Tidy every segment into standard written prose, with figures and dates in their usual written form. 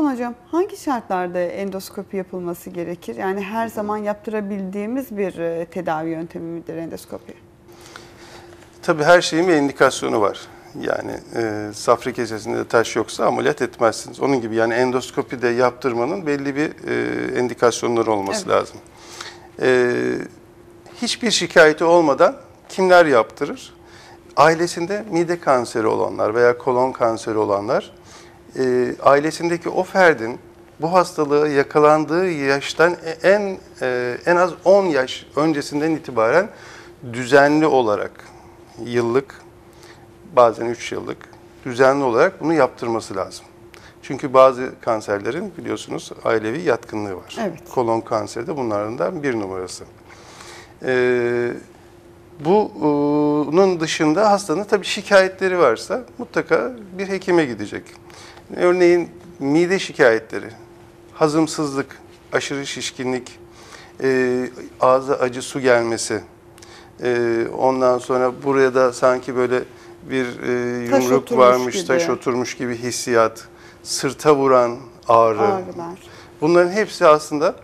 Hasan Hocam, hangi şartlarda endoskopi yapılması gerekir? Yani her zaman yaptırabildiğimiz bir tedavi yöntemi midir endoskopi? Tabii her şeyin bir indikasyonu var. Yani safra kesesinde taş yoksa ameliyat etmezsiniz. Onun gibi yani endoskopi de yaptırmanın belli bir indikasyonları olması lazım. Hiçbir şikayeti olmadan kimler yaptırır? Ailesinde mide kanseri olanlar veya kolon kanseri olanlar, ailesindeki o ferdin bu hastalığa yakalandığı yaştan en az 10 yaş öncesinden itibaren düzenli olarak, yıllık, bazen 3 yıllık, düzenli olarak bunu yaptırması lazım. Çünkü bazı kanserlerin biliyorsunuz ailevi yatkınlığı var. Evet. Kolon kanseri de bunlardan bir numarası. Bunun dışında hastanın tabii şikayetleri varsa mutlaka bir hekime gidecek. Örneğin mide şikayetleri, hazımsızlık, aşırı şişkinlik, ağza acı su gelmesi, ondan sonra buraya da sanki böyle bir yumruk varmış, gibi, taş oturmuş gibi hissiyat, sırta vuran ağrılar. Bunların hepsi aslında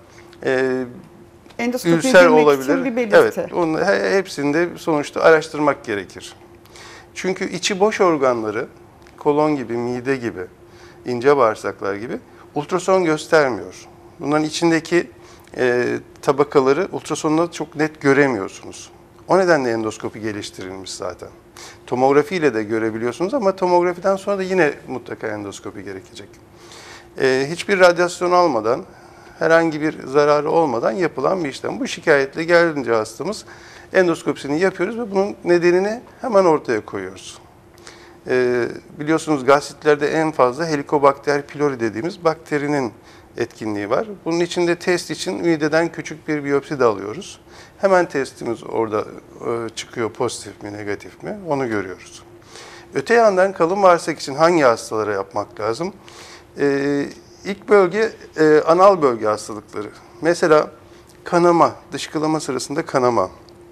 ülser olabilir. Bir belirti. Evet, onun hepsinde sonuçta araştırmak gerekir. Çünkü içi boş organları, kolon gibi, mide gibi, ince bağırsaklar gibi ultrason göstermiyor. Bunların içindeki tabakaları ultrasonda çok net göremiyorsunuz. O nedenle endoskopi geliştirilmiş zaten. Tomografi ile de görebiliyorsunuz ama tomografiden sonra da yine mutlaka endoskopi gerekecek. Hiçbir radyasyon almadan, herhangi bir zararı olmadan yapılan bir işlem. Bu şikayetle gelince hastamız endoskopisini yapıyoruz ve bunun nedenini hemen ortaya koyuyoruz. Biliyorsunuz gastritlerde en fazla Helicobacter pylori dediğimiz bakterinin etkinliği var. Bunun için de test için mideden küçük bir biyopsi de alıyoruz. Hemen testimiz orada çıkıyor, pozitif mi, negatif mi, onu görüyoruz. Öte yandan kalın bağırsak için hangi hastalara yapmak lazım? İlk bölge anal bölge hastalıkları. Mesela kanama, dışkılama sırasında kanama.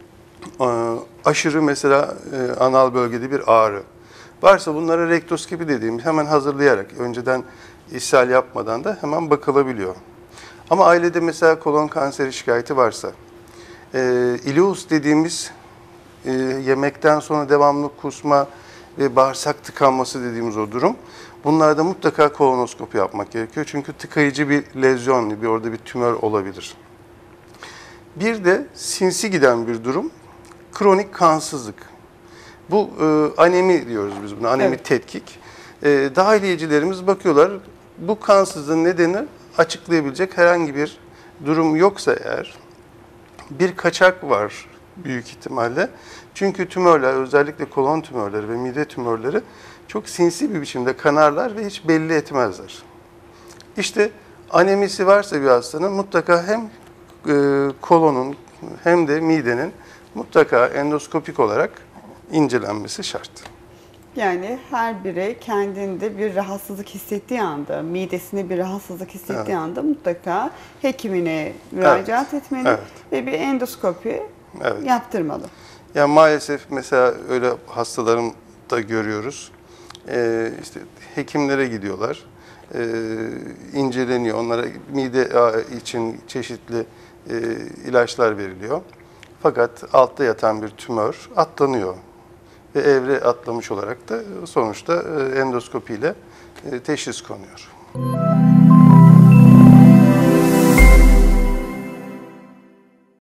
Aşırı mesela anal bölgede bir ağrı. Varsa bunlara rektoskopi dediğimiz hemen hazırlayarak, önceden ishal yapmadan da hemen bakılabiliyor. Ama ailede mesela kolon kanseri şikayeti varsa, ileus dediğimiz yemekten sonra devamlı kusma ve bağırsak tıkanması dediğimiz o durum. Bunlarda mutlaka kolonoskopi yapmak gerekiyor. Çünkü tıkayıcı bir lezyon, orada bir tümör olabilir. Bir de sinsi giden bir durum, kronik kansızlık. Bu anemi diyoruz biz buna, anemi tetkik. Dahiliyecilerimiz bakıyorlar, bu kansızlığın nedeni açıklayabilecek herhangi bir durum yoksa eğer, bir kaçak var büyük ihtimalle. Çünkü tümörler, özellikle kolon tümörleri ve mide tümörleri çok sinsi bir biçimde kanarlar ve hiç belli etmezler. İşte anemisi varsa bir hastanın mutlaka hem kolonun hem de midenin mutlaka endoskopik olarak incelenmesi şart. Yani her birey kendinde bir rahatsızlık hissettiği anda, midesinde bir rahatsızlık hissettiği anda mutlaka hekimine müracaat etmeli ve bir endoskopi yaptırmalı. Yani maalesef mesela öyle hastalarım da görüyoruz. İşte hekimlere gidiyorlar, inceleniyor. Onlara mide için çeşitli ilaçlar veriliyor. Fakat altta yatan bir tümör atlanıyor. Ve evre atlamış olarak da sonuçta endoskopiyle teşhis konuyor.